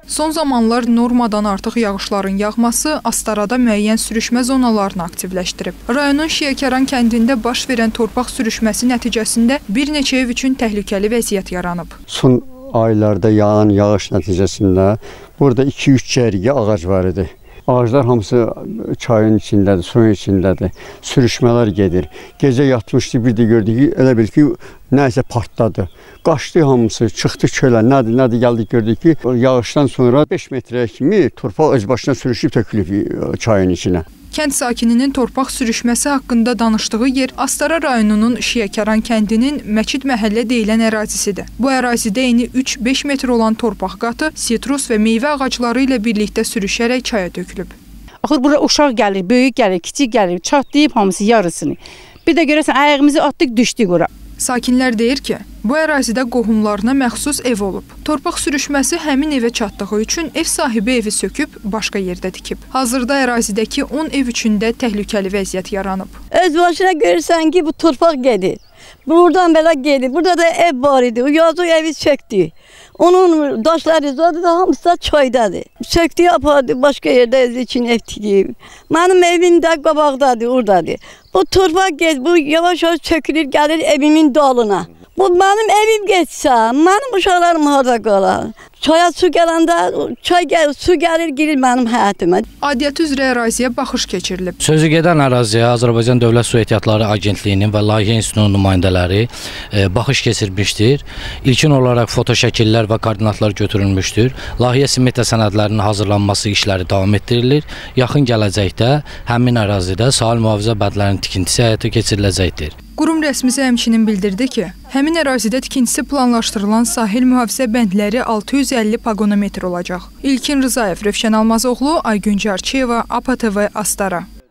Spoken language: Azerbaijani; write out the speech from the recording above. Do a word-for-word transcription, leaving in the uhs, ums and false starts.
Son zamanlar normadan artıq yağışların yağması Astarada müəyyən sürüşmə zonalarını aktivləşdirib. Rayonun Şiyəkəran kəndində baş verən torpaq sürüşməsi nəticəsində bir neçə ev üçün təhlükəli vəziyyət yaranıb. Son aylarda yağan yağış nəticəsində burada iki üç cərgə ağac var idi. Ağaclar hamısı çayın içindədir, suyun içindədir. Sürüşmələr gedir. Gecə yatmışdı, bir də gördük ki, elə bil ki, nəsə partladı. Qaçdı hamısı, çıxdı çölə, nədir, nədir, gəldik gördük ki, yağışdan sonra beş metrəyə kimi torpaq öz başına sürüşüb tökülüb çayın içinə. Kənd sakininin torpaq sürüşməsi haqqında danışdığı yer Astara rayonunun Şiyəkəran kəndinin Məçid məhəllə deyilən ərazisidir. Bu ərazidə eni üç beş metr olan torpaq qatı sitrus və meyvə ağacları ilə birlikdə sürüşərək çaya tökülüb. Axır bura uşaq gəlir, böyük gəlir, kiçik gəlir, çatlayıb hamısı yarısını. Bir də görəsən ayağımızı atdıq, düşdük ora. Sakinlər deyir ki, bu ərazidə qohumlarına məxsus ev olub. Torpaq sürüşməsi həmin evə çatdığı üçün ev sahibi evi söküb, başqa yerdə tikib. Hazırda ərazidəki on ev üçündə təhlükəli vəziyyət yaranıb. Öz başına görürsən ki, bu torpaq gedir. Buradan belə gedir. Burada da ev var idi. O yazıq evi söktü. Onun daşları zaten hamısı da çaydadır. Söktü, apardı, başqa yerdə öz üçün ev tikib. Mənim evim də qabaqdadır, oradadır. Bu torpaq gedir, bu yavaş-yavaş çökülür, gəlir evimin dalına. Bu mənim evim getsə, mənim uşaqlarım harada qalar. Çaya su gələndə, çay gəlir, su gəlir, girir mənim həyətimə. Aidiyyatı üzrə əraziyə baxış keçirilib. Sözü gedən əraziyə Azərbaycan Dövlət Su Ehtiyatları Agentliyinin və Layihə İnstitutunun nümayəndələri e, baxış keçirmişdir. İlkin olaraq foto şəkillər və koordinatlar götürülmüşdür. Layihə smetə sənədlərinin hazırlanması işləri davam etdirilir. Yaxın gələcəkdə həmin ərazidə sahil mühafizə bədlərinin tikintisi həyata keçiriləcəkdir. Qurum rəsmisi həmçinin bildirdi ki, həmin ərazidə tikintisi planlaşdırılan sahil mühafizə bəndləri altı yüz əlli paqonometr olacaq. İlkin Rızayev, Rövşən Almazoğlu, Aygün Carçıyeva, A P T V Astara.